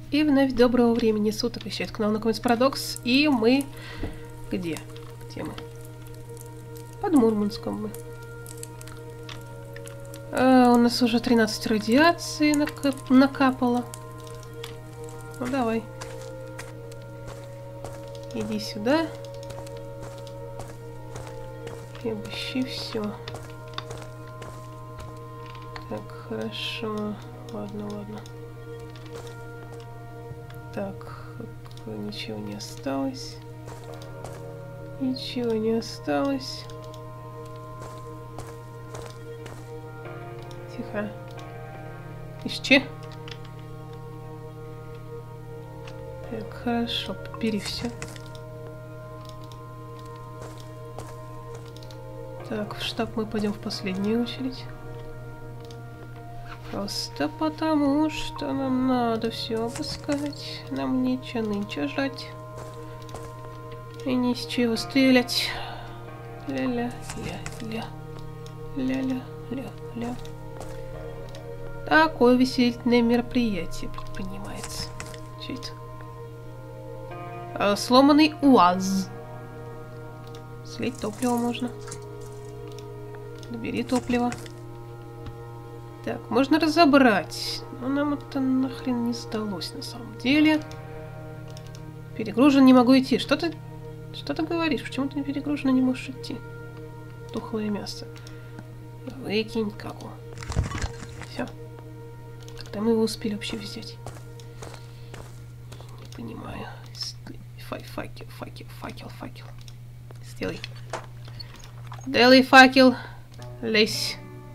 И вновь доброго времени суток вещает к нам наконец Парадокс. И мы... Где? Где мы? Под Мурманском мы. У нас уже 13 радиаций накапало. Ну давай. Иди сюда. И обыщи все. Так, хорошо. Ладно, ладно. Так, ничего не осталось. Ничего не осталось. Тихо. Ищи. Так, хорошо, бери все. Так, в штаб мы пойдем в последнюю очередь. Просто потому, что нам надо все обыскать. Нам нечего нынче жрать. И ни с чего стрелять. Ля-ля-ля-ля. Ля-ля-ля-ля. Такое веселительное мероприятие предпринимается. Что это? Сломанный УАЗ. Слить топливо можно. Добери топливо. Так, можно разобрать. Но нам это нахрен не сдалось на самом деле. Перегружен, не могу идти. Что ты говоришь? Почему ты перегруженно не можешь идти? Тухлое мясо. Выкинь каку. Все. Когда мы его успели вообще взять? Не понимаю. Факел. Сделай. Делай факел. Лезь.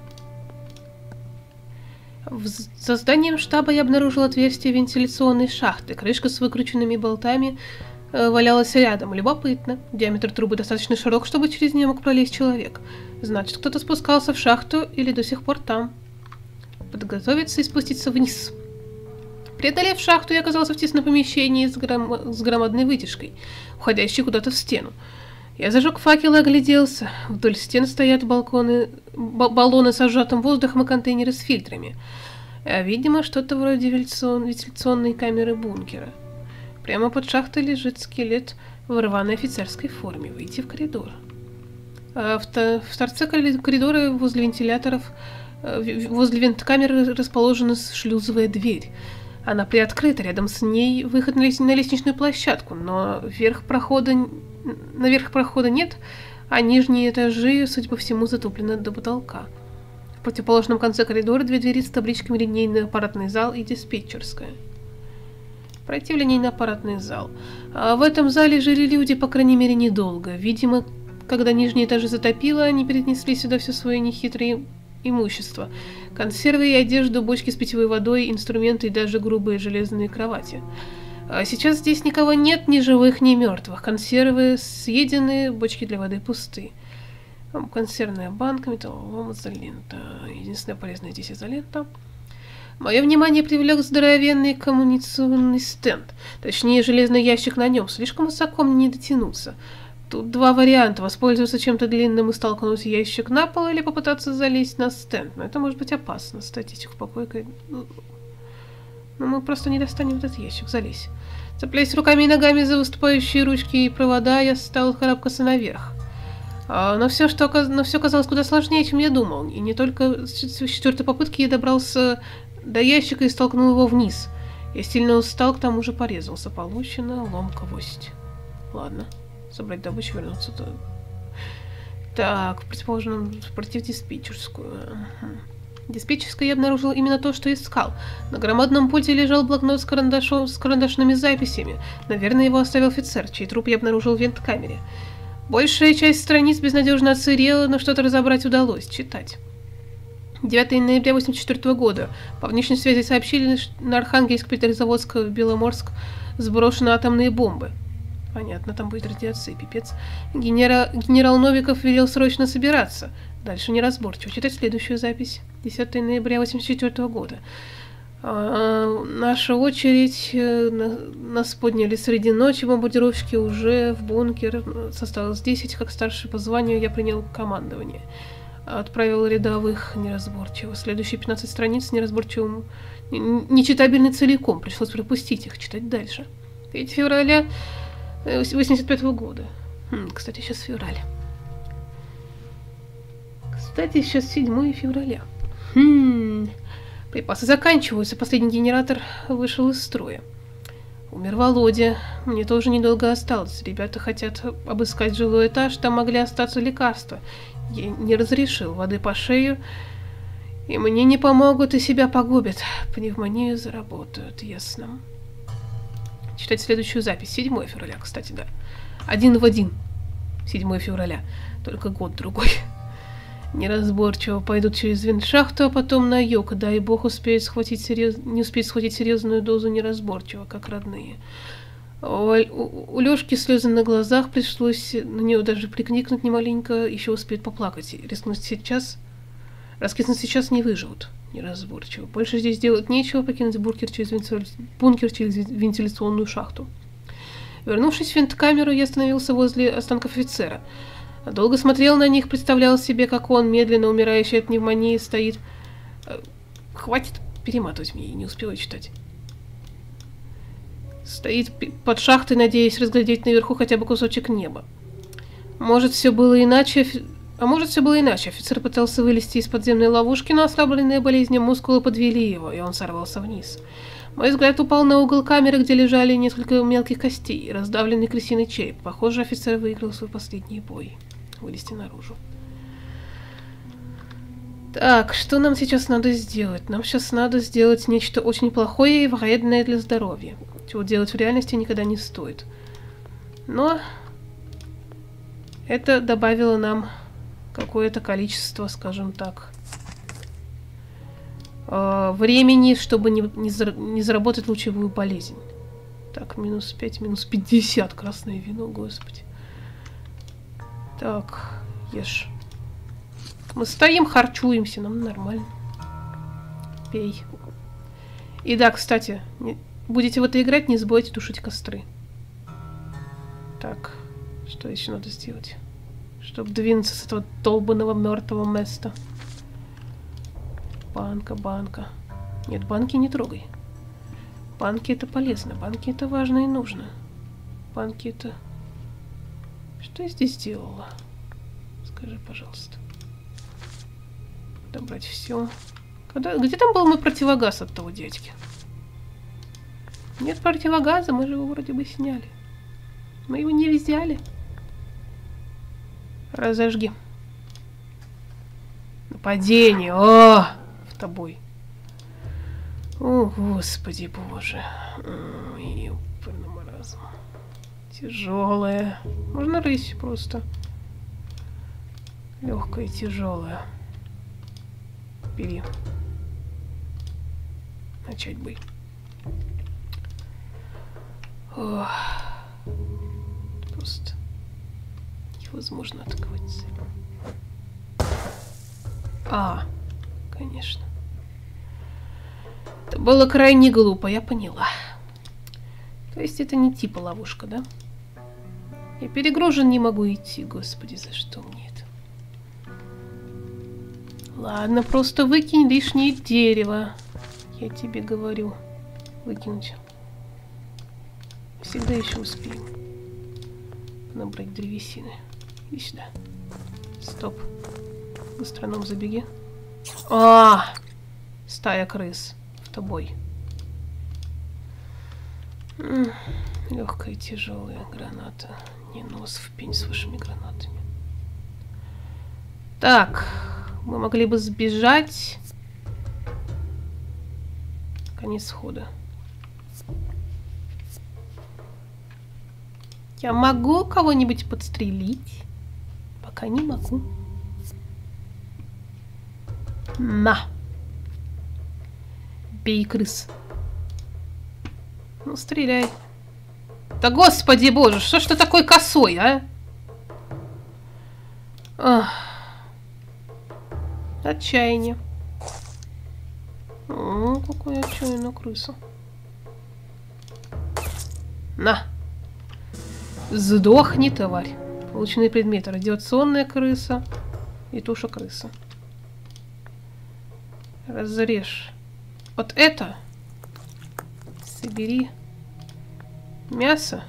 За зданием штаба я обнаружил отверстие вентиляционной шахты. Крышка с выкрученными болтами валялась рядом. Любопытно. Диаметр трубы достаточно широк, чтобы через нее мог пролезть человек. Значит, кто-то спускался в шахту или до сих пор там. Подготовиться и спуститься вниз. Преодолев шахту, я оказался в тесном помещении с громадной вытяжкой, уходящей куда-то в стену. Я зажег факел и огляделся. Вдоль стен стоят баллоны с сжатым воздухом и контейнеры с фильтрами. Видимо, что-то вроде вентиляционной камеры бункера. Прямо под шахтой лежит скелет в рваной офицерской форме. Выйти в коридор. В торце коридора возле вентиляторов, возле венткамеры расположена шлюзовая дверь. Она приоткрыта, рядом с ней выход на лестничную площадку, но наверх прохода нет, а нижние этажи, судя по всему, затоплены до потолка. В противоположном конце коридора две двери с табличками «Линейный аппаратный зал» и «Диспетчерская». Пройти в линейный аппаратный зал. В этом зале жили люди, по крайней мере, недолго. Видимо, когда нижние этажи затопило, они перенесли сюда все свое нехитрое имущество. Консервы и одежду, бочки с питьевой водой, инструменты и даже грубые железные кровати. Сейчас здесь никого нет, ни живых, ни мертвых. Консервы съедены, бочки для воды пусты. Консервная банка, металлолом, изолента. Единственное полезное здесь изолента. Мое внимание привлек здоровенный коммуникационный стенд. Точнее, железный ящик на нем. Слишком высоко мне не дотянуться. Тут два варианта: воспользоваться чем-то длинным и столкнуть ящик на пол, или попытаться залезть на стенд. Но это может быть опасно. Статить их попойкой. Но мы просто не достанем этот ящик. Залезь. Цепляясь руками и ногами за выступающие ручки и провода, я стал карабкаться наверх. Но все казалось куда сложнее, чем я думал. И не только с четвертой попытки я добрался до ящика и столкнул его вниз. Я сильно устал, к тому же порезался. Получено ломкость. Ладно. Собрать добычу, вернуться туда. Так, предположим, против диспетчерскую. В диспетчерской я обнаружил именно то, что искал. На громадном пульте лежал блокнот с карандашными записями. Наверное, его оставил офицер, чей труп я обнаружил в венткамере. Большая часть страниц безнадежно отсырела, но что-то разобрать удалось. Читать. 9 ноября 1984 года. По внешней связи сообщили, что на Архангельск, Петрозаводск, Беломорск сброшены атомные бомбы. Понятно, там будет радиация, пипец. Генерал Новиков велел срочно собираться. Дальше неразборчиво. Читать следующую запись. 10 ноября 1984 года. Наша очередь. Нас подняли среди ночи. Бомбардировщики уже в бункер. Осталось 10. Как старший по званию я принял командование. Отправил рядовых неразборчиво. Следующие 15 страниц неразборчивым. Нечитабельны целиком. Пришлось пропустить их, читать дальше. 3 февраля 85-го года. Кстати, сейчас февраль. Кстати, сейчас 7 февраля. Припасы заканчиваются. Последний генератор вышел из строя. Умер Володя. Мне тоже недолго осталось. Ребята хотят обыскать жилой этаж. Там могли остаться лекарства. Я не разрешил. Воды по шею. И мне не помогут, и себя погубят. Пневмонию заработают. Ясно. Читать следующую запись. 7 февраля, кстати, да. 1 в 1. 7 февраля. Только год другой. Неразборчиво пойдут через винт-шахту, а потом на юг. Дай бог не успеет схватить серьезную дозу неразборчиво, как родные. У Лёшки слезы на глазах, пришлось на нее даже прикникнуть немаленько, еще успеет поплакать. Раскиснуть сейчас не выживут. Неразборчиво. Больше здесь делать нечего, покинуть бункер через вентиляционную шахту. Вернувшись в винт-камеру, я остановился возле останков офицера. Долго смотрел на них, представлял себе, как он, медленно умирающий от пневмонии, стоит... Хватит перематывать мне, я не успела читать. Стоит под шахтой, надеясь разглядеть наверху хотя бы кусочек неба. Может, все было иначе... Офицер пытался вылезти из подземной ловушки, но ослабленные болезнью мускулы подвели его, и он сорвался вниз. Мой взгляд упал на угол камеры, где лежали несколько мелких костей и раздавленный крысиный череп. Похоже, офицер выиграл свой последний бой. Вылезти наружу. Так, что нам сейчас надо сделать? Нам сейчас надо сделать нечто очень плохое и вредное для здоровья. Чего делать в реальности никогда не стоит. Но это добавило нам какое-то количество, скажем так, времени, чтобы не заработать лучевую болезнь. Так, минус 5, минус 50 красное вино, господи. Так, ешь. Мы стоим, харчуемся, нам нормально. Пей. И да, кстати, будете в это играть, не забывайте тушить костры. Так, что еще надо сделать, чтобы двинуться с этого долбанного мертвого места? Банка. Нет, банки не трогай. Банки это полезно, банки это важно и нужно. Банки это... Что я здесь делала? Скажи, пожалуйста. Добрать все. Где там был мой противогаз от того дядьки? Нет противогаза, мы же его вроде бы сняли. Мы его не взяли. Разожги. Нападение. О, в тобой. О, господи боже. Ёпрный маразм. Тяжелая. Можно рысь просто. Легкая, тяжелая. Бери. Начать бой. Ох. Просто невозможно атаковать цель. Конечно. Это было крайне глупо, я поняла. То есть это не типа ловушка, да? Я перегружен, не могу идти. Господи, за что мне это? Ладно, просто выкинь лишнее дерево. Я тебе говорю. Выкинуть. Всегда еще успеем набрать древесины. Иди сюда. Стоп. Гастроном, забеги. Стая крыс. В тобой. Легкая, тяжелая граната. Не нос в пень с вашими гранатами. Так. Мы могли бы сбежать. Конец хода. Я могу кого-нибудь подстрелить? Пока не могу. На. Бей крыс. Ну, стреляй. Да господи боже, что ж ты такой косой, а? Отчаяние. Какое отчаяние на крысу. На. Сдохни, тварь. Полученные предметы. Радиационная крыса. И туша крысы. Разрежь. Вот это. Собери мясо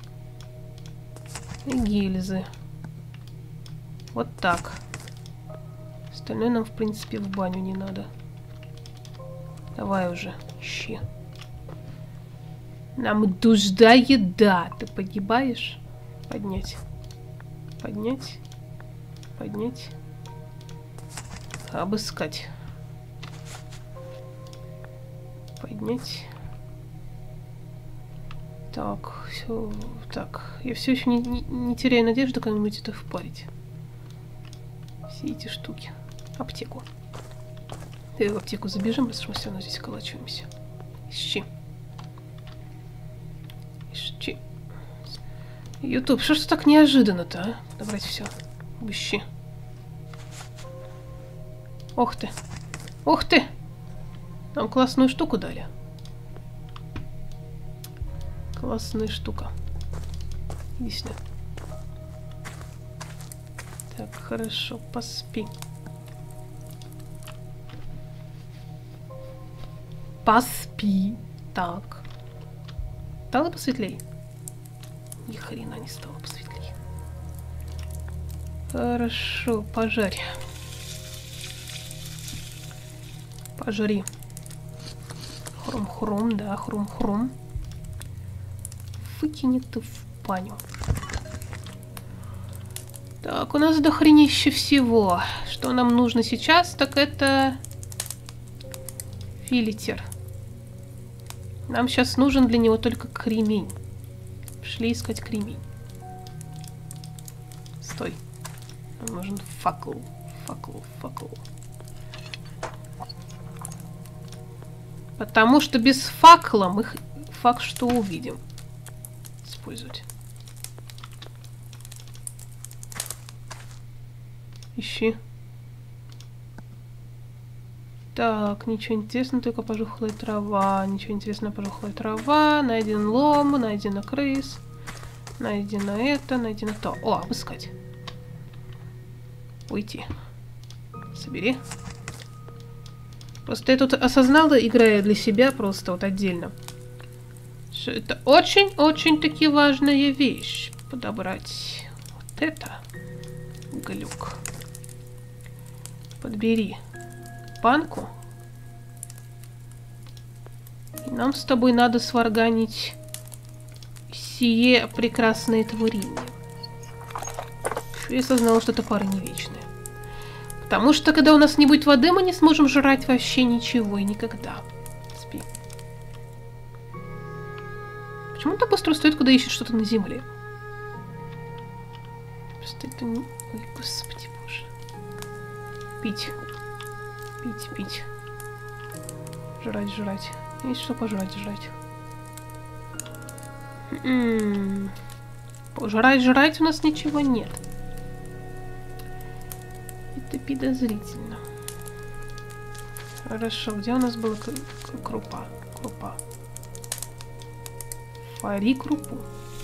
и гильзы. Вот так. Остальное нам, в принципе, в баню не надо. Давай уже, ищи. Нам нужна еда. Ты погибаешь? Поднять. Поднять. Поднять. Обыскать. Поднять. Так, все. Так, я все еще не теряю надежды как-нибудь это впарить. Все эти штуки. Аптеку. Давай в аптеку забежим, раз мы все равно здесь колочуемся. Ищи. Ищи. Ютуб, что ж так неожиданно-то, а? Добрать все. Ищи. Ох ты. Ох ты! Нам классную штуку дали. Классная штука. Иди сюда. Так, хорошо, поспи. Поспи. Так. Стало посветлей? Ни хрена не стало посветлей. Хорошо, пожарь. Пожари. Хрум-хрум, да, хрум-хрум. Выкини ты в баню. Так, у нас дохренище всего. Что нам нужно сейчас, так это филитер. Нам сейчас нужен для него только кремень. Пошли искать кремень. Стой. Нам нужен факел. Факел, факел. Потому что без факела мы факт что увидим. Использовать. Ищи. Так, ничего интересного, только пожухлая трава. Ничего интересного, пожухлая трава. Найден лом, найдено крыс. Найдено это, найдено то. О, обыскать. Уйти. Собери. Просто я тут осознала, играя для себя просто вот отдельно, что это очень-очень таки важная вещь. Подобрать вот это. Глюк. Подбери банку. И нам с тобой надо сварганить сие прекрасное творение. Я осознала, что это пара не вечная. Потому что, когда у нас не будет воды, мы не сможем жрать вообще ничего и никогда. Спи. Почему он так быстро стоит, когда ищет что-то на земле? Просто это не... Ой, господи боже. Пить. Пить, пить. Жрать, жрать. Есть что пожрать, жрать. Пожрать, жрать у нас ничего нет. Это подозрительно. Хорошо, где у нас была крупа? Крупа. Вари крупу.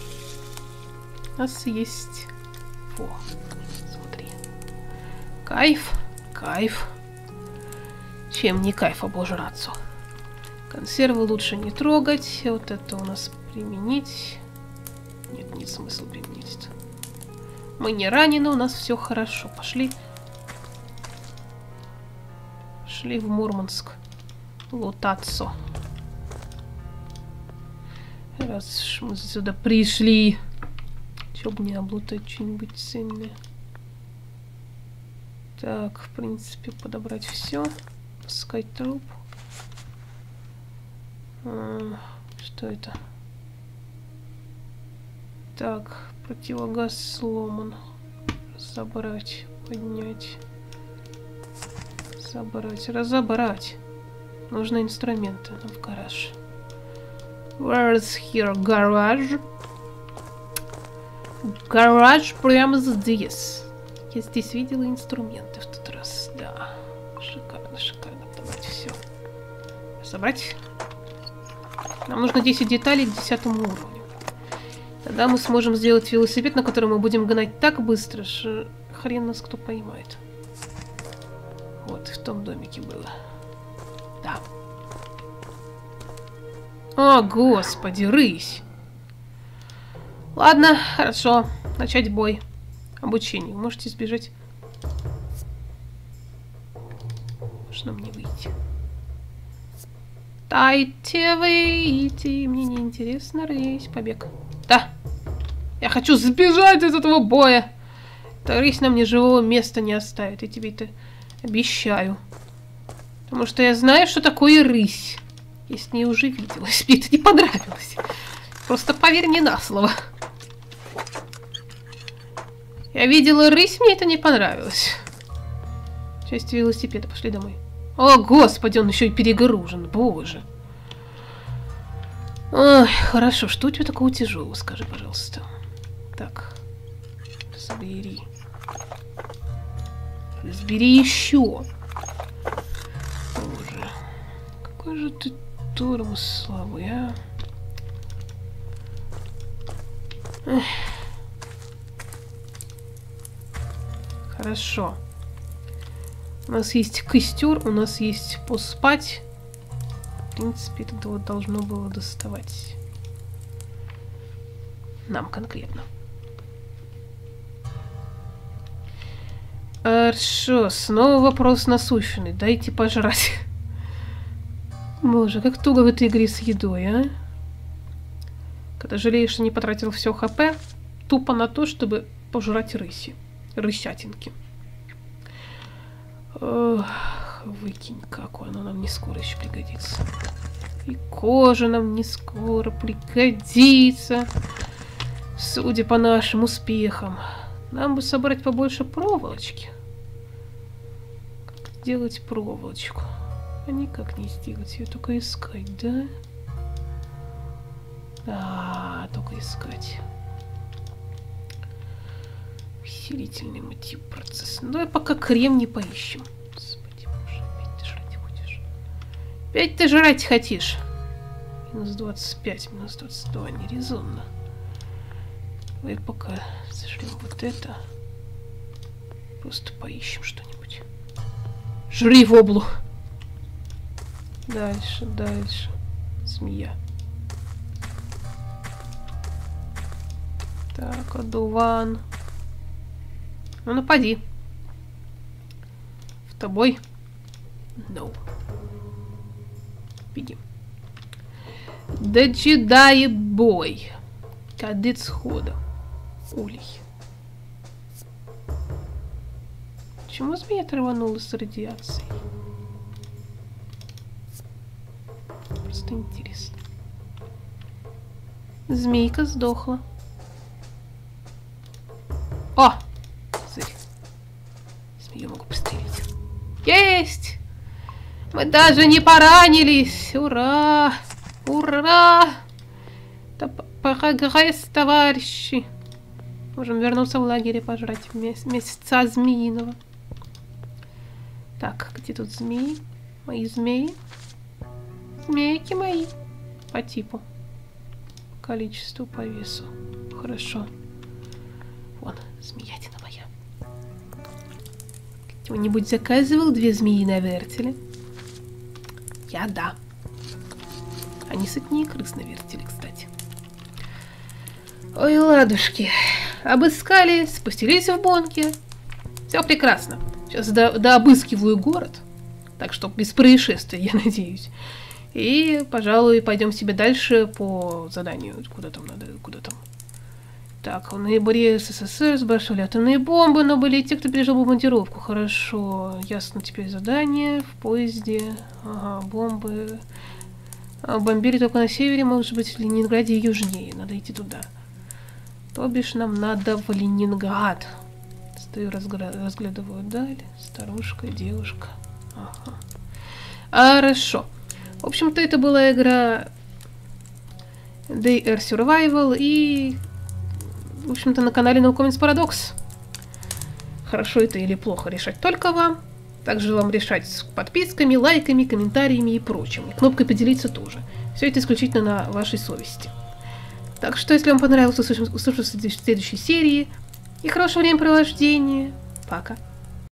У нас есть... Во, смотри. Кайф, кайф. Чем не кайф обожраться. Консервы лучше не трогать. Вот это у нас применить. Нет, нет смысла применить. Мы не ранены, у нас все хорошо. Пошли. Пошли в Мурманск. Лутаться. Раз мы сюда пришли. Чё бы не облутать что-нибудь ценное. Так, в принципе, подобрать все. Пускать труп. Что это? Так, противогаз сломан. Забрать, поднять. Забрать, разобрать. Нужны инструменты в гараж. Where's here garage? Гараж прямо здесь. Я здесь видела инструменты в тот раз. Да. Шикарно, шикарно. Давайте все. Собрать. Нам нужно 10 деталей к 10 уровню. Тогда мы сможем сделать велосипед, на котором мы будем гнать так быстро, что хрен нас кто поймает. том домике было. Да. О, господи, рысь. Ладно, хорошо. Начать бой. Обучение. Вы можете избежать. Можно мне выйти? Дайте выйти. Мне не интересно, рысь. Побег. Да. Я хочу сбежать из этого боя. Эта рысь нам ни живого места не оставит. Я тебе это обещаю. Потому что я знаю, что такое рысь. Я с ней уже виделась. Мне это не понравилось. Просто поверь мне на слово. Я видела рысь, мне это не понравилось. Часть велосипеда. Пошли домой. О, господи, он еще и перегружен. Боже. Ой, хорошо. Что у тебя такого тяжелого, скажи, пожалуйста. Так. Забери. Разбери еще. Боже. Какой же ты тормоз слабый, а? Эх. Хорошо. У нас есть костер, у нас есть поспать. В принципе, это вот должно было доставать. Нам конкретно. Хорошо, снова вопрос насущный. Дайте пожрать. Боже, как туго в этой игре с едой, а? Когда жалеешь, что не потратил все ХП, тупо на то, чтобы пожрать рыси. Рысятинки. Ох, выкинь, какой она нам не скоро еще пригодится. И кожа нам не скоро пригодится. Судя по нашим успехам. Нам бы собрать побольше проволочки. Как сделать проволочку? А никак не сделать. Ее только искать, да? Только искать. Усилительный мотив процесса. Ну, давай пока крем не поищем. Господи, боже, опять ты жрать хочешь. Опять ты жрать хотишь. Минус 25, минус 22, нерезонно. Давай пока сожрем вот это. Просто поищем что-нибудь. Жри в облу. Дальше, дальше. Змея. Так, одуван. Ну, напади. В тобой. No. Беги. Дочидай бой. Кадет схода. Улей. Почему змея оторванулась с радиацией? Просто интересно. Змейка сдохла. О! Змею могу пострелить. Есть! Мы даже не поранились! Ура! Ура! Это прогресс, товарищи! Можем вернуться в лагерь и пожрать месяца змеиного. Так, где тут змеи? Мои змеи. Змейки мои. По типу. Количеству, по весу. Хорошо. Вон, змеятина моя. Кто-нибудь заказывал 2 змеи на вертеле? Я да. Они сытнее крыс на вертеле, кстати. Ой, ладушки. Обыскали, спустились в бонке. Все прекрасно. Сейчас дообыскиваю город. Так что без происшествий, я надеюсь. И, пожалуй, пойдем себе дальше по заданию. Куда там надо, куда там. Так, в ноябре СССР сбрасывали атомные бомбы, но были и те, кто пережил бомбардировку. Хорошо, ясно теперь задание. В поезде. Ага, бомбы. Бомбили только на севере, может быть, в Ленинграде и южнее. Надо идти туда. То бишь нам надо в Ленинград. Стою, разглядываю даль. Старушка, девушка. Ага. Хорошо. В общем-то, это была игра DR Survival и, в общем-то, на канале Naukominsk Paradox. Хорошо это или плохо решать только вам. Также вам решать с подписками, лайками, комментариями и прочим. И кнопкой поделиться тоже. Все это исключительно на вашей совести. Так что, если вам понравилось, услышимся в следующей серии. И хорошего времяпровождения. Пока.